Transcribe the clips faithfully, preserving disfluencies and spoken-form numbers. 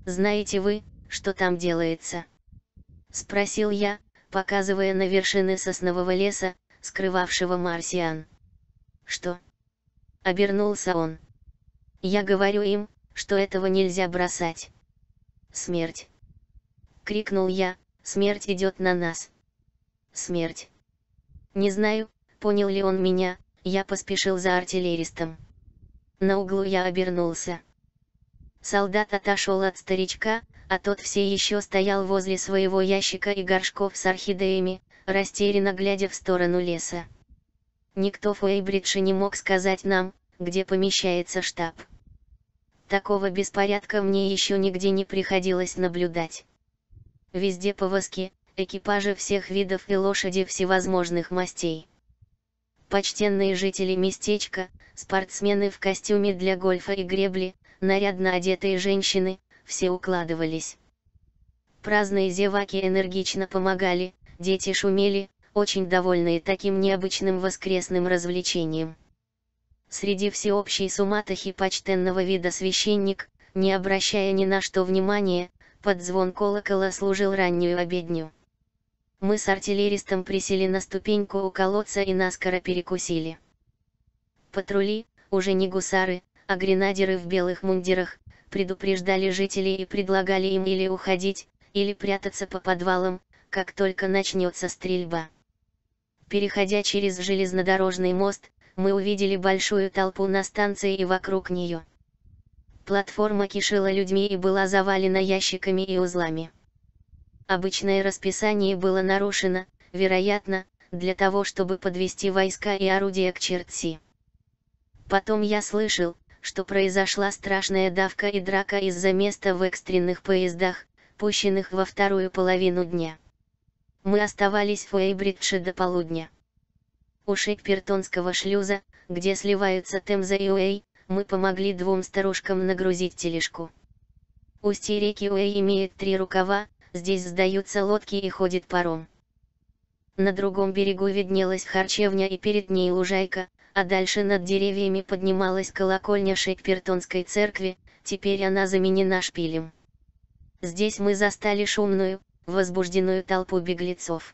Знаете вы, что там делается? Спросил я, показывая на вершины соснового леса, скрывавшего марсиан. Что? Обернулся он. Я говорю им, что этого нельзя бросать. Смерть! Крикнул я, смерть идет на нас. Смерть! Не знаю, понял ли он меня, я поспешил за артиллеристом. На углу я обернулся. Солдат отошел от старичка, а тот все еще стоял возле своего ящика и горшков с орхидеями, растерянно глядя в сторону леса. Никто в Уэйбридже не мог сказать нам, где помещается штаб. Такого беспорядка мне еще нигде не приходилось наблюдать. Везде повозки, экипажи всех видов и лошади всевозможных мастей. Почтенные жители местечка, спортсмены в костюме для гольфа и гребли, нарядно одетые женщины, все укладывались. Праздные зеваки энергично помогали, дети шумели, очень довольные таким необычным воскресным развлечением. Среди всеобщей суматохи почтенного вида священник, не обращая ни на что внимания, под звон колокола служил раннюю обедню. Мы с артиллеристом присели на ступеньку у колодца и наскоро перекусили. Патрули, уже не гусары, а гренадеры в белых мундирах, предупреждали жителей и предлагали им или уходить, или прятаться по подвалам, как только начнется стрельба. Переходя через железнодорожный мост, мы увидели большую толпу на станции и вокруг нее. Платформа кишела людьми и была завалена ящиками и узлами. Обычное расписание было нарушено, вероятно, для того, чтобы подвести войска и орудия к Чертси. Потом я слышал, что произошла страшная давка и драка из-за места в экстренных поездах, пущенных во вторую половину дня. Мы оставались в Уэйбридже до полудня. У Шекпертонского шлюза, где сливаются Темза и Уэй, мы помогли двум старушкам нагрузить тележку. Устье реки Уэй имеет три рукава, здесь сдаются лодки и ходит паром. На другом берегу виднелась харчевня и перед ней лужайка, а дальше над деревьями поднималась колокольня Шекпертонской церкви, теперь она заменена шпилем. Здесь мы застали шумную, возбужденную толпу беглецов.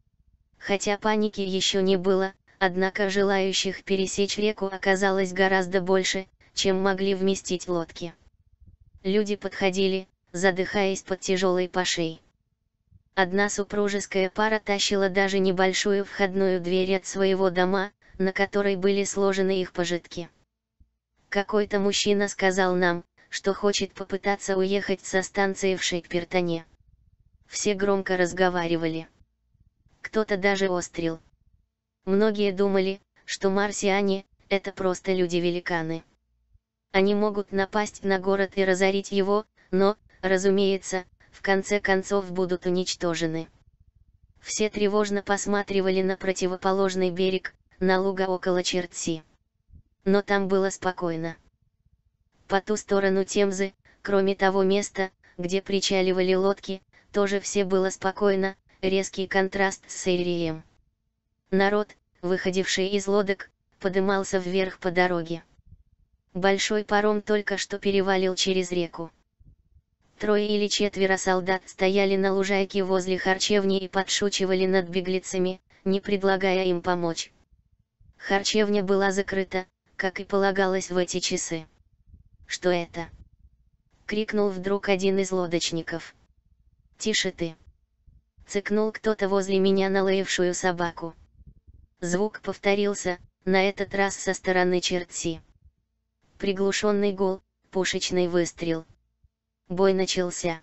Хотя паники еще не было, однако желающих пересечь реку оказалось гораздо больше, чем могли вместить лодки. Люди подходили, задыхаясь под тяжелой пашей. Одна супружеская пара тащила даже небольшую входную дверь от своего дома, на которой были сложены их пожитки. Какой-то мужчина сказал нам, что хочет попытаться уехать со станции в Шекпертоне. Все громко разговаривали. Кто-то даже острил. Многие думали, что марсиане – это просто люди-великаны. Они могут напасть на город и разорить его, но, разумеется, в конце концов будут уничтожены. Все тревожно посматривали на противоположный берег, на луга около Чертси. Но там было спокойно. По ту сторону Темзы, кроме того места, где причаливали лодки, тоже все было спокойно, резкий контраст с Эйрием. Народ, выходивший из лодок, подымался вверх по дороге. Большой паром только что перевалил через реку. Трое или четверо солдат стояли на лужайке возле харчевни и подшучивали над беглецами, не предлагая им помочь. Харчевня была закрыта, как и полагалось в эти часы. «Что это?» — крикнул вдруг один из лодочников. «Тише ты!» — цыкнул кто-то возле меня на лаявшую собаку. Звук повторился, на этот раз со стороны Чертси. Приглушенный гул, пушечный выстрел. Бой начался.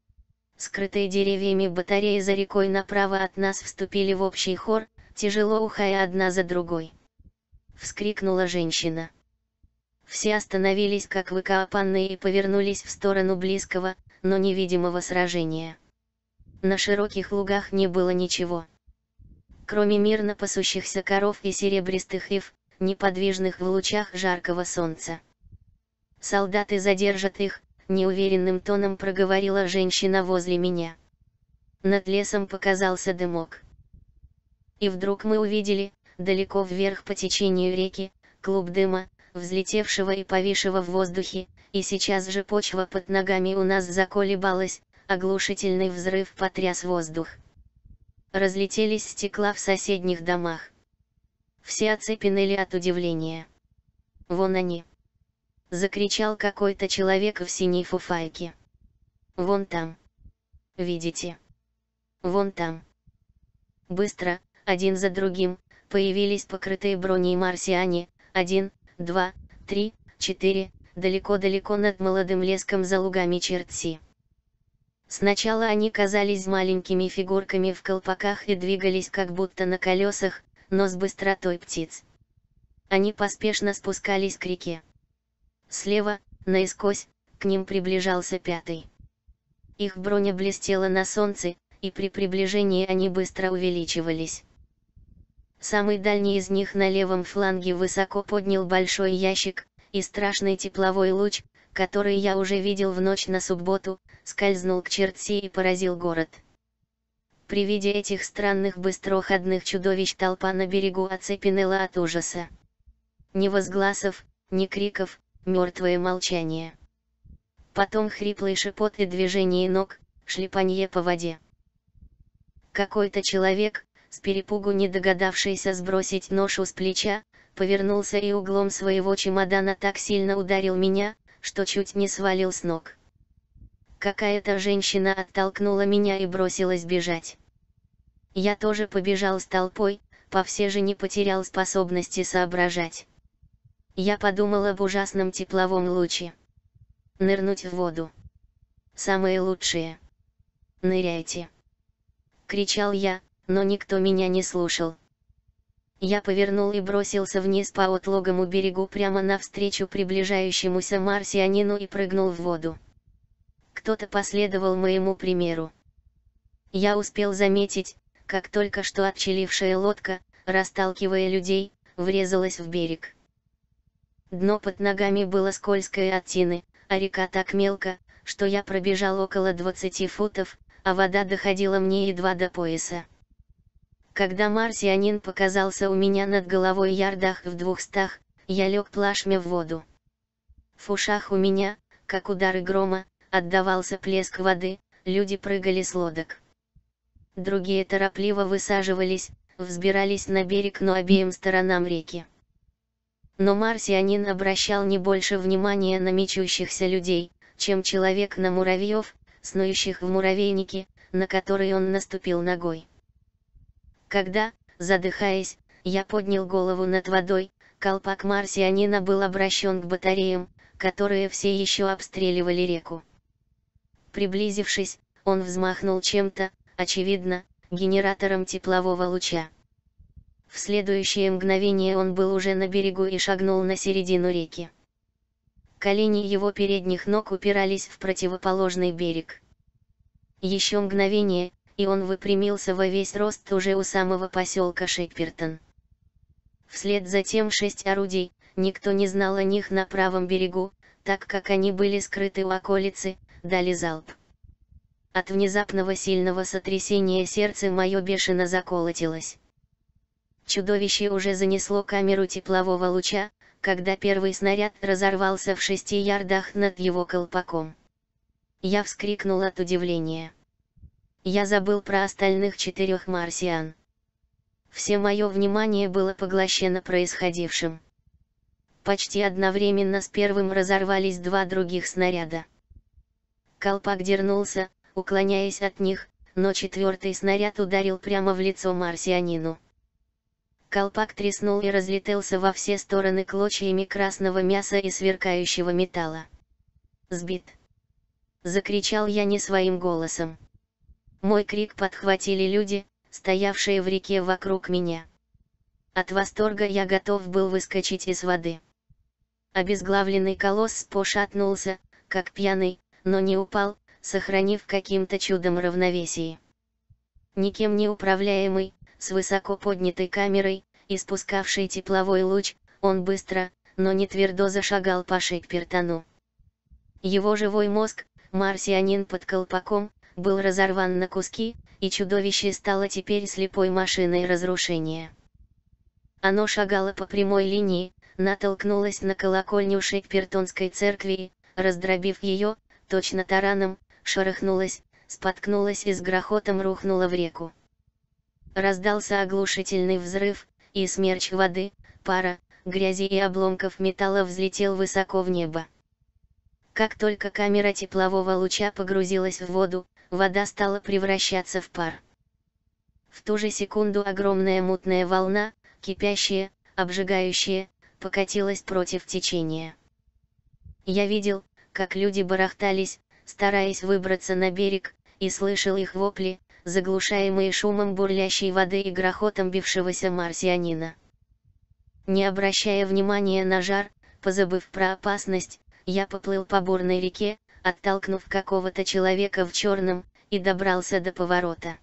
Скрытые деревьями батареи за рекой направо от нас вступили в общий хор, тяжело ухая одна за другой. Вскрикнула женщина. Все остановились как выкопанные и повернулись в сторону близкого, но невидимого сражения. На широких лугах не было ничего. Кроме мирно пасущихся коров и серебристых ив, неподвижных в лучах жаркого солнца. «Солдаты задержат их», — неуверенным тоном проговорила женщина возле меня. Над лесом показался дымок. И вдруг мы увидели, далеко вверх по течению реки, клуб дыма, взлетевшего и повисшего в воздухе, и сейчас же почва под ногами у нас заколебалась, оглушительный взрыв потряс воздух. Разлетелись стекла в соседних домах. Все оцепенели от удивления. «Вон они!» — закричал какой-то человек в синей фуфайке. «Вон там! Видите? Вон там!» Быстро, один за другим, появились покрытые броней марсиане, один, два, три, четыре, далеко-далеко над молодым леском за лугами Чертси. Сначала они казались маленькими фигурками в колпаках и двигались как будто на колесах, но с быстротой птиц. Они поспешно спускались к реке. Слева, наискось, к ним приближался пятый. Их броня блестела на солнце, и при приближении они быстро увеличивались. Самый дальний из них на левом фланге высоко поднял большой ящик, и страшный тепловой луч, который я уже видел в ночь на субботу, скользнул к Чертси и поразил город. При виде этих странных быстроходных чудовищ толпа на берегу оцепенела от ужаса. Ни возгласов, ни криков, мертвое молчание. Потом хриплый шепот и движение ног, шлепанье по воде. Какой-то человек, с перепугу не догадавшийся сбросить ношу с плеча, повернулся и углом своего чемодана так сильно ударил меня, что чуть не свалил с ног. Какая-то женщина оттолкнула меня и бросилась бежать. Я тоже побежал с толпой, по все же не потерял способности соображать. Я подумал об ужасном тепловом луче. Нырнуть в воду. Самое лучшее. Ныряйте. Кричал я, но никто меня не слушал. Я повернул и бросился вниз по отлогому берегу прямо навстречу приближающемуся марсианину и прыгнул в воду. Кто-то последовал моему примеру. Я успел заметить, как только что отчалившая лодка, расталкивая людей, врезалась в берег. Дно под ногами было скользкое от тины, а река так мелко, что я пробежал около двадцати футов, а вода доходила мне едва до пояса. Когда марсианин показался у меня над головой ярдах в двухстах, я лег плашмя в воду. В ушах у меня, как удары грома, отдавался плеск воды, люди прыгали с лодок. Другие торопливо высаживались, взбирались на берег, но обеим сторонам реки. Но марсианин обращал не больше внимания на мечущихся людей, чем человек на муравьев, снующих в муравейнике, на который он наступил ногой. Когда, задыхаясь, я поднял голову над водой, колпак марсианина был обращен к батареям, которые все еще обстреливали реку. Приблизившись, он взмахнул чем-то, очевидно, генератором теплового луча. В следующее мгновение он был уже на берегу и шагнул на середину реки. Колени его передних ног упирались в противоположный берег. Еще мгновение, и он выпрямился во весь рост уже у самого поселка Шекпертон. Вслед за тем шесть орудий, никто не знал о них на правом берегу, так как они были скрыты у околицы, дали залп. От внезапного сильного сотрясения сердце мое бешено заколотилось. Чудовище уже занесло камеру теплового луча, когда первый снаряд разорвался в шести ярдах над его колпаком. Я вскрикнул от удивления. Я забыл про остальных четырех марсиан. Все мое внимание было поглощено происходившим. Почти одновременно с первым разорвались два других снаряда. Колпак дернулся, уклоняясь от них, но четвертый снаряд ударил прямо в лицо марсианину. Колпак треснул и разлетелся во все стороны клочьями красного мяса и сверкающего металла. «Сбит!» — закричал я не своим голосом. Мой крик подхватили люди, стоявшие в реке вокруг меня. От восторга я готов был выскочить из воды. Обезглавленный колосс пошатнулся, как пьяный, но не упал, сохранив каким-то чудом равновесие. Никем не управляемый, с высоко поднятой камерой, испускавший тепловой луч, он быстро, но не твердо зашагал по Шекпертону. Его живой мозг, марсианин под колпаком, был разорван на куски, и чудовище стало теперь слепой машиной разрушения. Оно шагало по прямой линии, натолкнулось на колокольню Шекпертонской церкви, раздробив ее, точно тараном, шарахнулась, споткнулась и с грохотом рухнула в реку. Раздался оглушительный взрыв, и смерч воды, пара, грязи и обломков металла взлетел высоко в небо. Как только камера теплового луча погрузилась в воду, вода стала превращаться в пар. В ту же секунду огромная мутная волна, кипящая, обжигающая, покатилась против течения. Я видел, как люди барахтались, стараясь выбраться на берег, и слышал их вопли, заглушаемые шумом бурлящей воды и грохотом бившегося марсианина. Не обращая внимания на жар, позабыв про опасность, я поплыл по бурной реке, оттолкнув какого-то человека в черном, и добрался до поворота.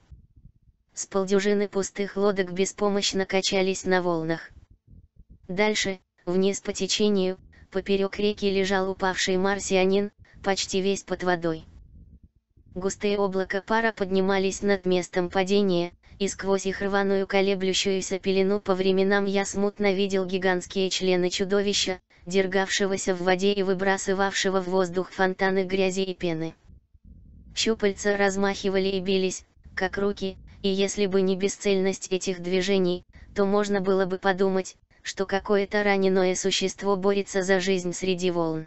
С полдюжины пустых лодок беспомощно качались на волнах. Дальше, вниз по течению, поперек реки лежал упавший марсианин, почти весь под водой. Густые облака пара поднимались над местом падения, и сквозь их рваную колеблющуюся пелену по временам я смутно видел гигантские члены чудовища, дергавшегося в воде и выбрасывавшего в воздух фонтаны грязи и пены. Щупальца размахивали и бились, как руки, и если бы не бесцельность этих движений, то можно было бы подумать, что какое-то раненое существо борется за жизнь среди волн.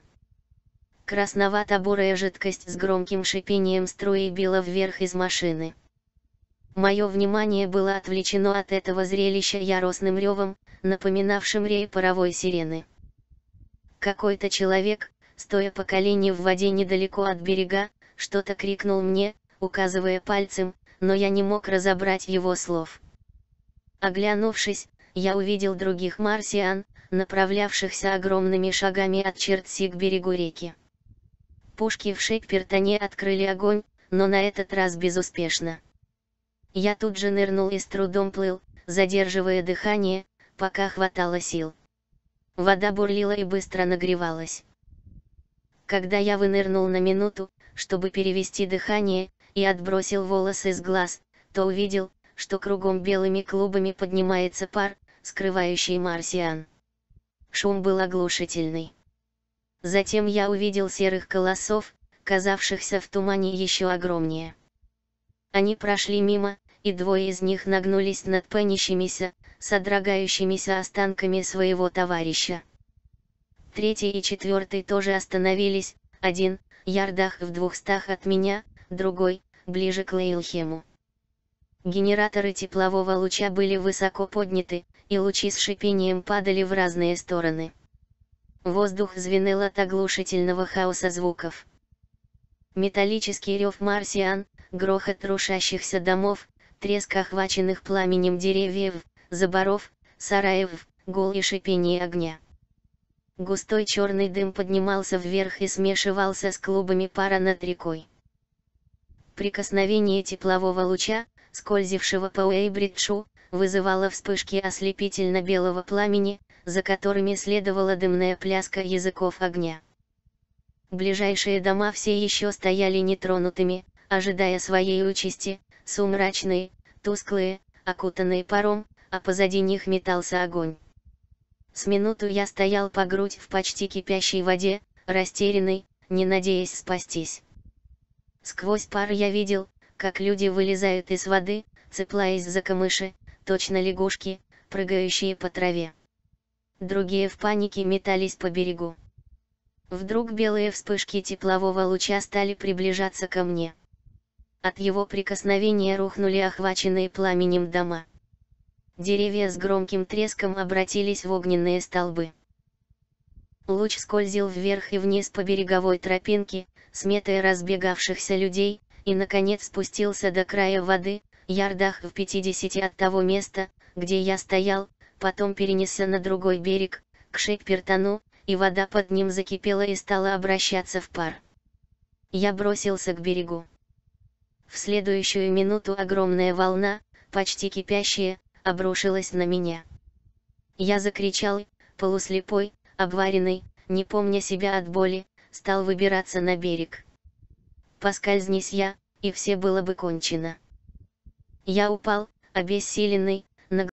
Красновато-бурая жидкость с громким шипением струи била вверх из машины. Мое внимание было отвлечено от этого зрелища яростным ревом, напоминавшим рей паровой сирены. Какой-то человек, стоя по колени в воде недалеко от берега, что-то крикнул мне, указывая пальцем, но я не мог разобрать его слов. Оглянувшись, я увидел других марсиан, направлявшихся огромными шагами от Чертси к берегу реки. Пушки в Шекпертоне открыли огонь, но на этот раз безуспешно. Я тут же нырнул и с трудом плыл, задерживая дыхание, пока хватало сил. Вода бурлила и быстро нагревалась. Когда я вынырнул на минуту, чтобы перевести дыхание, и отбросил волосы с глаз, то увидел, что кругом белыми клубами поднимается пар, скрывающий марсиан. Шум был оглушительный. Затем я увидел серых колоссов, казавшихся в тумане еще огромнее. Они прошли мимо, и двое из них нагнулись над пенящимися, содрогающимися останками своего товарища. Третий и четвертый тоже остановились, один, ярдах в двухстах от меня, другой, ближе к Лейлхему. Генераторы теплового луча были высоко подняты, и лучи с шипением падали в разные стороны. Воздух звенел от оглушительного хаоса звуков. Металлический рев марсиан, грохот рушащихся домов, треск охваченных пламенем деревьев, заборов, сараев, гул и шипение огня. Густой черный дым поднимался вверх и смешивался с клубами пара над рекой. Прикосновение теплового луча, скользившего по Уэйбриджу, вызывало вспышки ослепительно-белого пламени, за которыми следовала дымная пляска языков огня. Ближайшие дома все еще стояли нетронутыми, ожидая своей участи, сумрачные, тусклые, окутанные паром, а позади них метался огонь. С минуту я стоял по грудь в почти кипящей воде, растерянный, не надеясь спастись. Сквозь пар я видел, как люди вылезают из воды, цепляясь за камыши, точно лягушки, прыгающие по траве. Другие в панике метались по берегу. Вдруг белые вспышки теплового луча стали приближаться ко мне. От его прикосновения рухнули охваченные пламенем дома. Деревья с громким треском обратились в огненные столбы. Луч скользил вверх и вниз по береговой тропинке, сметая разбегавшихся людей, и наконец спустился до края воды, ярдах в пятидесяти от того места, где я стоял, потом перенесся на другой берег, к Шекпертону, и вода под ним закипела и стала обращаться в пар. Я бросился к берегу. В следующую минуту огромная волна, почти кипящая, обрушилась на меня. Я закричал, полуслепой, обваренный, не помня себя от боли, стал выбираться на берег. Поскользнись я, и все было бы кончено. Я упал, обессиленный, на